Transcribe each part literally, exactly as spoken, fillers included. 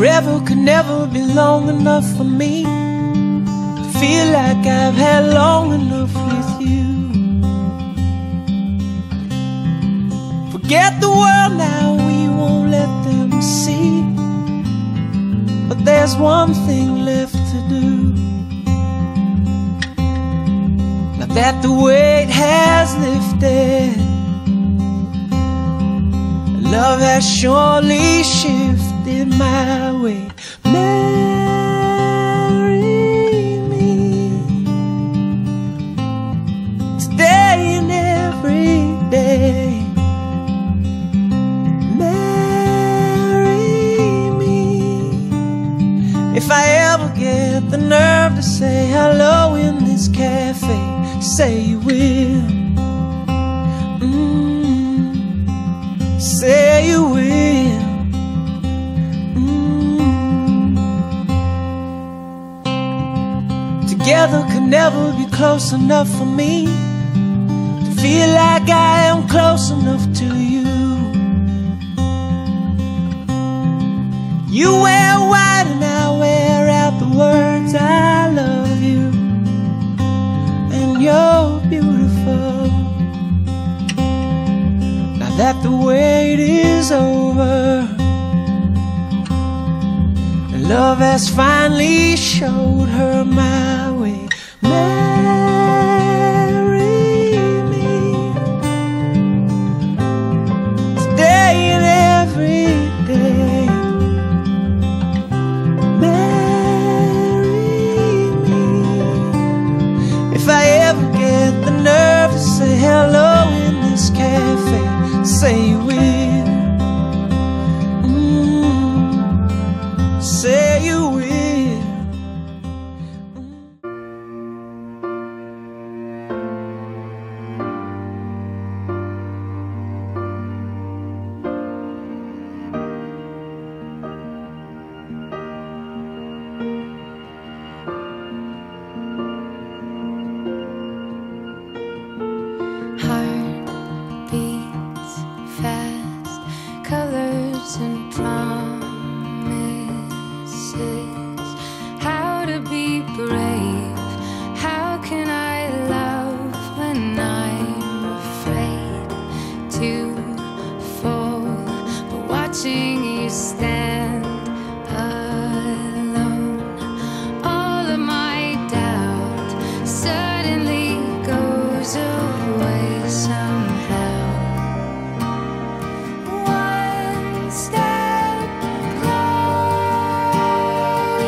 Forever could never be long enough for me to feel like I've had long enough with you. Forget the world now, we won't let them see. But there's one thing left to do. Now that the weight has lifted, love has surely shifted my way. Marry me today and every day. Marry me. If I ever get the nerve to say hello in this cafe, say you will. Say you will. mm. Together could never be close enough for me to feel like I am close enough to you. You wear white and I wear out the words I love you, and you're beautiful. That the wait is over, and love has finally showed her my way. Marry me today and every day. Marry me. If I ever get the nerve to say hello in this cafe, say you will. mm. Say you will. One step closer.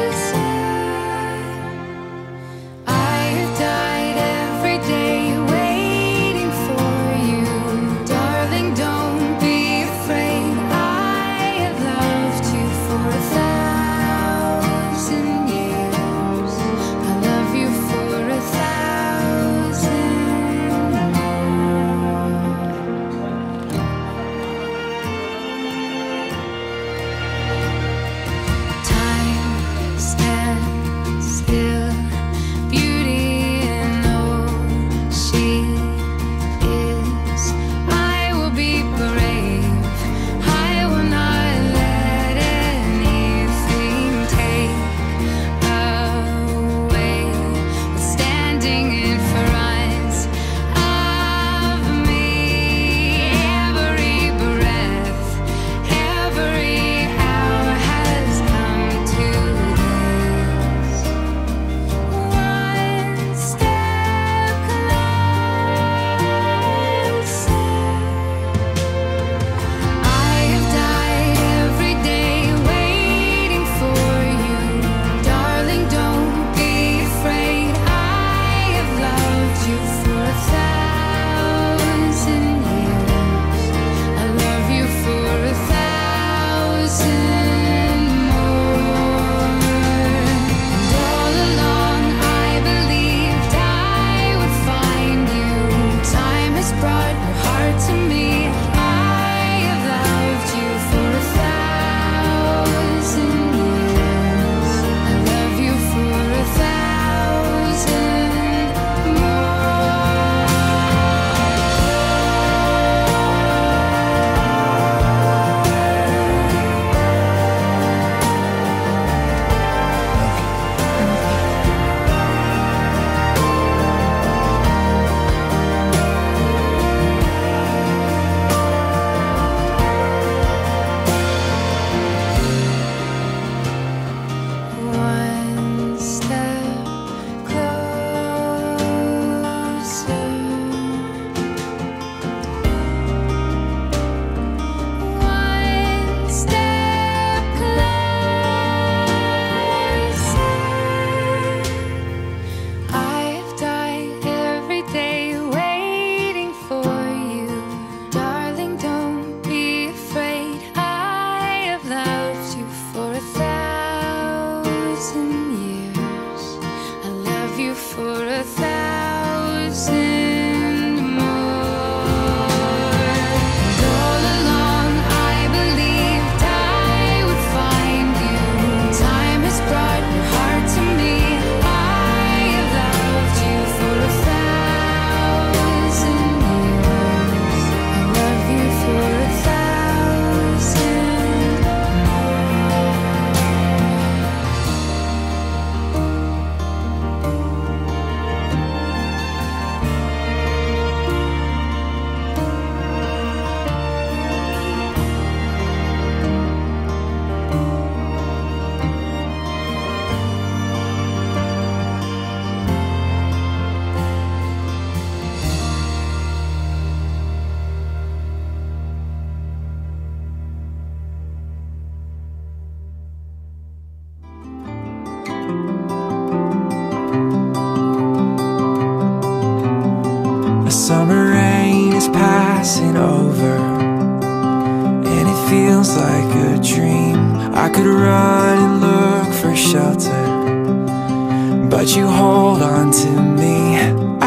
I could run and look for shelter, but you hold on to me.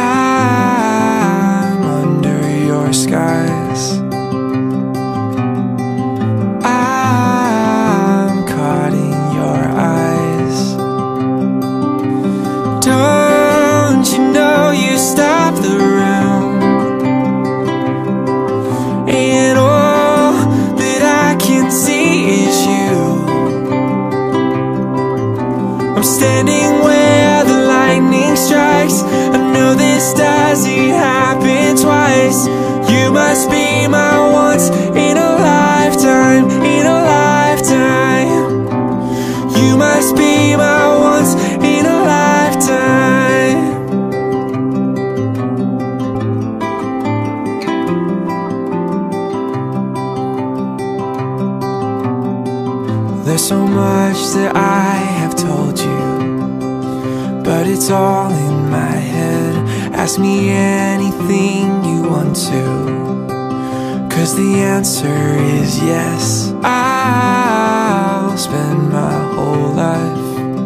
I'm under your skies. I'm caught in your eyes. Don't you know you stop the room, and all that I can see is you. I'm standing where the lightning strikes. I know this doesn't happen twice. You must be my once in a lifetime, in a lifetime. You must be my once in a lifetime. There's so much that I have told you, but it's all in my head. Ask me anything you want to, 'cause the answer is yes. I'll spend my whole life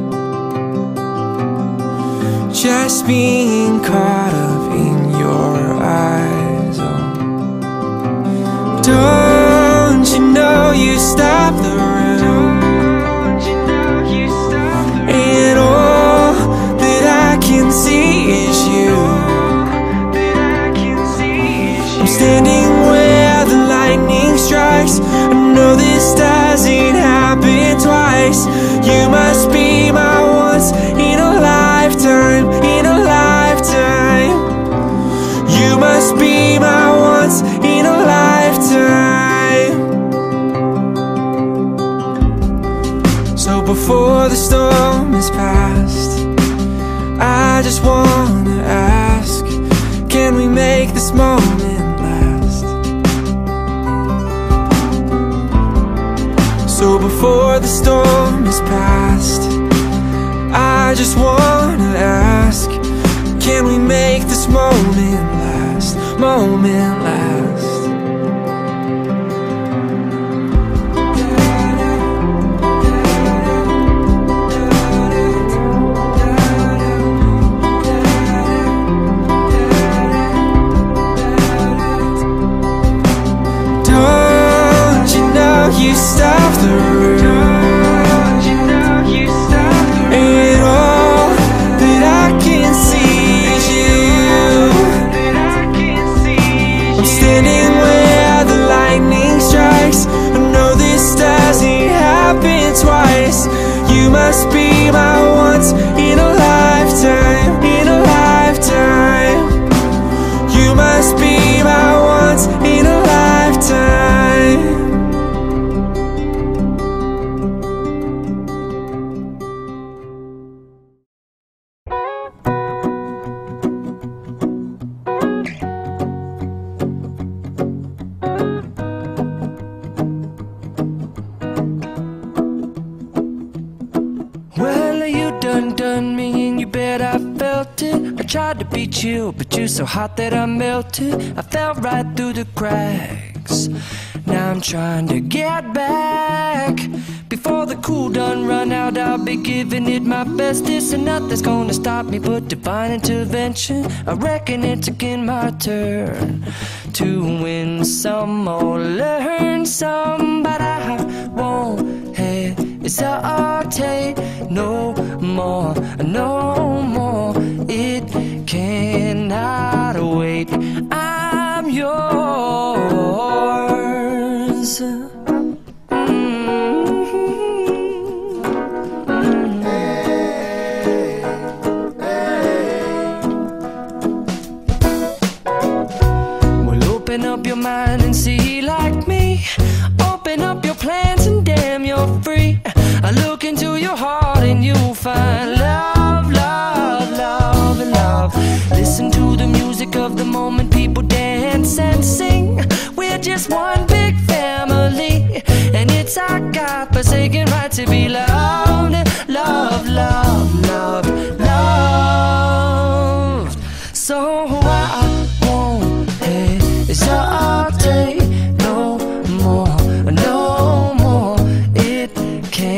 just being caught up in your eyes. Oh. Don't you know you stop the room, and all that I can see is you. I'm standing where the lightning strikes. I know this doesn't happen twice. You must be my once in a lifetime, in a lifetime. You must be my once in a lifetime. So before the storm is past, I just wanna ask, can we make this moment last? So before the storm is past, I just wanna ask, can we make this moment last, moment last? You stop the room, and all that I can see is you. I'm standing where the lightning strikes. I know this doesn't happen twice. You must be my once in a lifetime, in a lifetime. You must be my once in a lifetime. Tried to be chill, but you're so hot that I melted. I fell right through the cracks. Now I'm trying to get back. Before the cool done run out, I'll be giving it my bestest, and nothing's gonna stop me but divine intervention. I reckon it's again my turn to win some or learn some, but I won't hesitate no more, no more. It cannot wait. I'm yours. Open up your mind and see like me. Open up your plans and damn, you're free. I look into your heart and you'll find love, love, love, and love. Listen to the music of the moment, people dance and sing. We're just one big family, and it's our God-forsaken right to be loved. Love, love, love, loved. So I won't hesitate no more, no more. It can't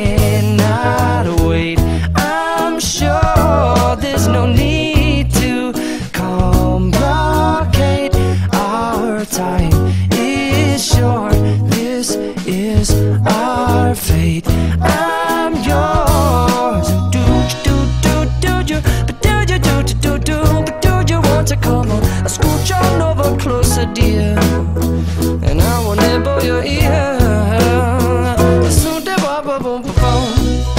dear, and I will nibble your ear. So da ba ba boom ba boom.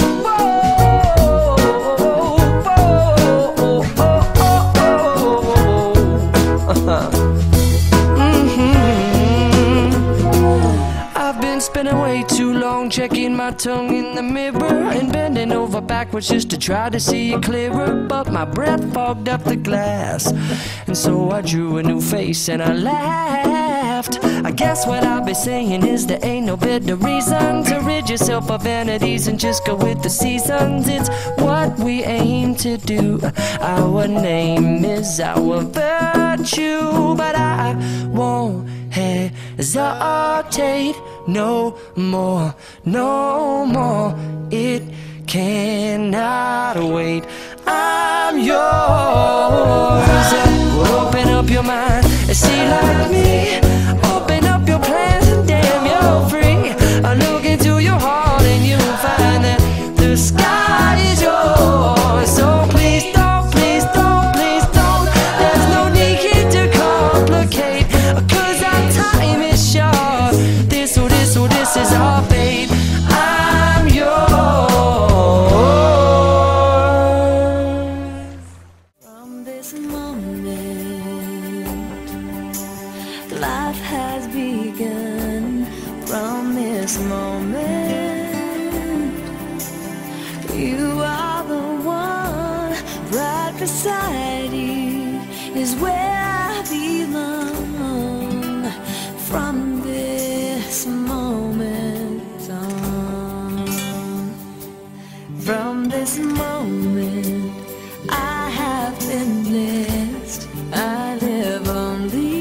Spending way too long checking my tongue in the mirror and bending over backwards just to try to see it clearer, but my breath fogged up the glass, and so I drew a new face and I laughed. I guess what I'll be saying is there ain't no better reason to rid yourself of vanities and just go with the seasons. It's what we aim to do. Our name is our virtue, but I won't hesitate no more, no more. It cannot wait. I'm yours. Well, open up your mind and see like me. Open up your plans and damn, you're free. I look into your heart and you'll find that the sky is yours. So please don't, please don't, please don't. There's no need here to complicate, 'cause our time is short. This, oh this, oh this is our fate. I'm yours. From this moment, life has begun. From this moment, you are the one. Right beside you is where I belong. From this moment on, from this moment, I have been blessed. I live only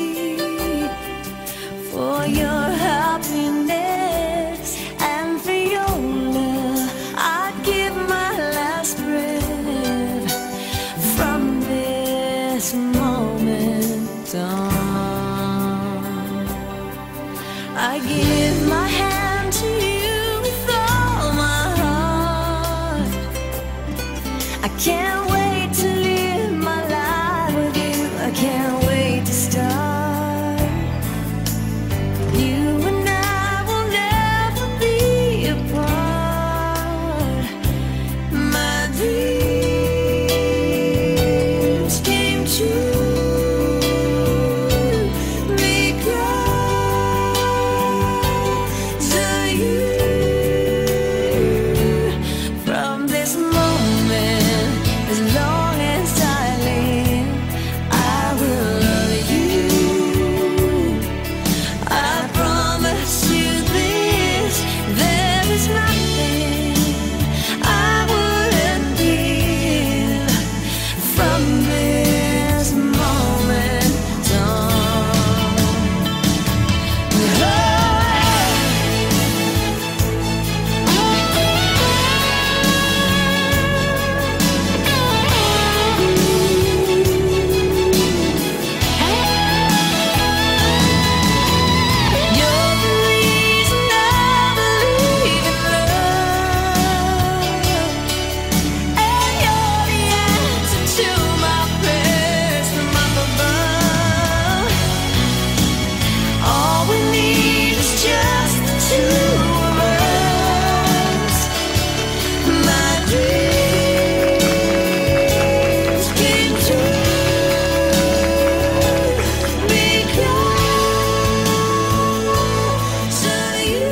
for your happiness and for your love. I'd give my last breath. From this moment on, I give my hand to you with all my heart. I can't wait to live my life with you. I can't wait to start. You and I will never be apart. My dreams came true because of you. From this moment, as long as I live, I will love you. I promise you this, there is nothing I wouldn't give. From this moment on, you're the reason I believe in love, and you're the answer to my prayers from up above. All we need is just the two of us. My dreams came true because of you.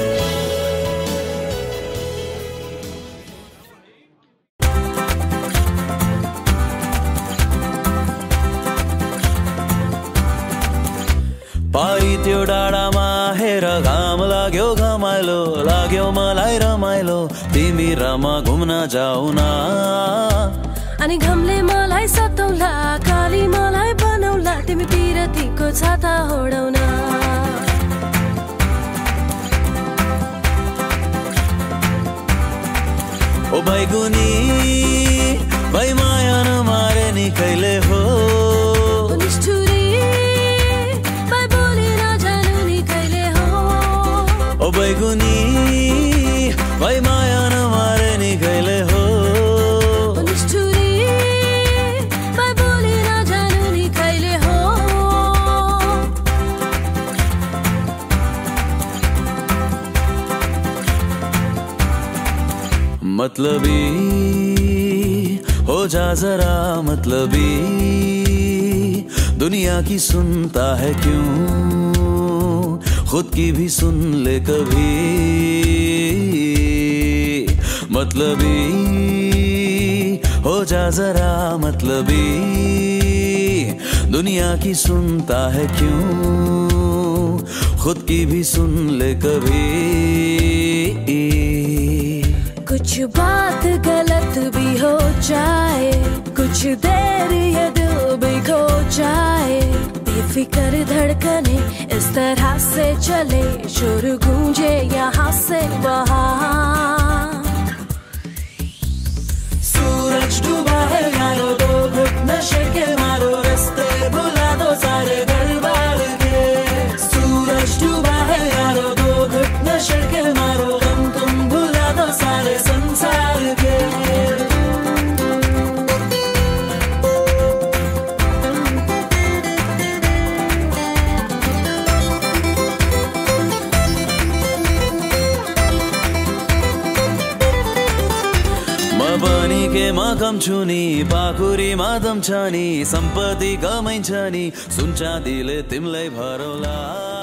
पाई त्यो डाँडामा हेर घाम लाग्यो घमाइलो लाग्यो मलाई रमाइलो तिमी रमा घुम्न जाऊ न अनि घमले मलाई सताउला काली मलाई बनाउला तिमी पिरतीको छाता होडौन ओ बैगुनी बै माया नमारे नि कहिले हो निष्ठुरी बाई बोली नजानु नि कहिले हो ओ बैगुनी बै माया नमारे नि कहिले हो निष्ठुरी बाई बोली नजानु नि कहिले हो मतलबी हो जा जरा मतलबी दुनिया की सुनता है क्यों खुद की भी सुन ले कभी मतलबी हो जा जरा मतलबी दुनिया की सुनता है क्यों खुद की भी सुन ले कभी कुछ बात गलत भी हो जाए कुछ देर ये दिल भी खो जाए बेफिक्र धड़कने इस तरह से चले शोर गूंजे यहाँ से वहाँ सूरज डूबा है यारो दो घुट नशे के मारो रास्ते भुला दो सारे गड़बड़ के सूरज डूबा है यारो दो घुट नशे के मारो गम तुम भुला दो सारे संसार के बनी के माकम छुनी पाखुरी मादम छानी सम्पत्ति कमाइन्छ नि सुन चाँदीले तिमीलाई भरौला